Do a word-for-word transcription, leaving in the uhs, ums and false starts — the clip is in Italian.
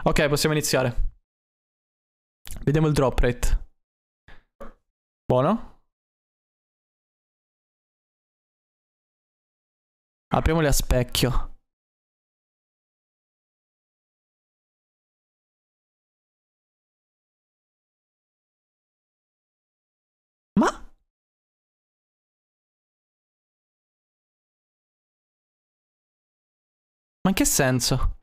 Ok, possiamo iniziare. Vediamo il drop rate. Buono. Apriamoli a specchio. Ma? Ma in che senso?